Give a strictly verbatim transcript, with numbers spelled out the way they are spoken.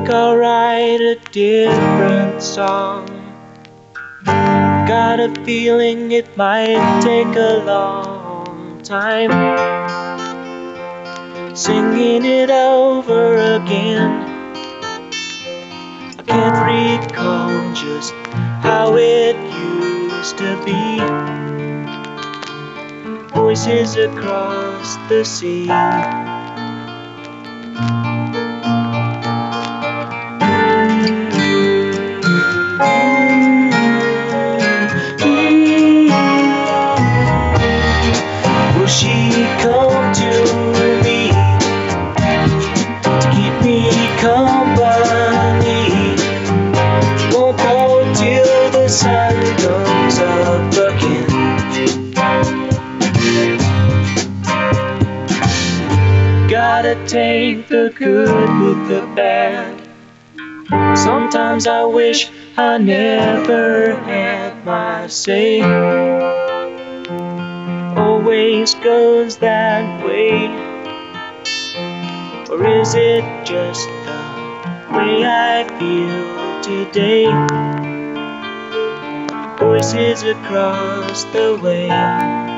I'll write a different song. Got a feeling it might take a long time, singing it over again. I can't recall just how it used to be. Voices across the sea. Will she come to me to keep me company? Won't go till the sun comes up again. Gotta take the good with the bad. Sometimes I wish I never had my say. Always goes that way. Or is it just the way I feel today? Voices across the way.